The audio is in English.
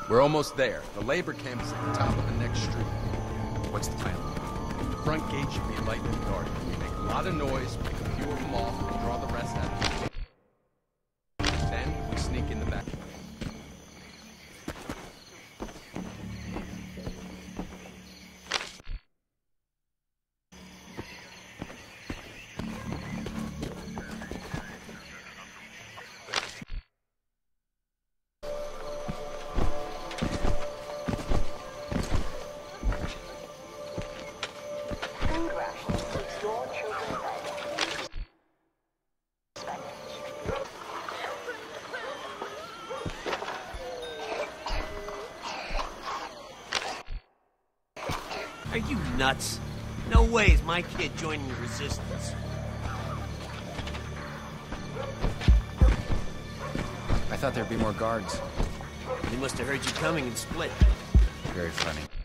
We're almost there. The labor camp is at the top of the next street. What's the plan? The front gate should be lightly guarded. We make a lot of noise, pick a few of them off, and draw the rest out. Then we sneak in the back. Are you nuts? No way is my kid joining the resistance. I thought there'd be more guards. They must have heard you coming and split. Very funny.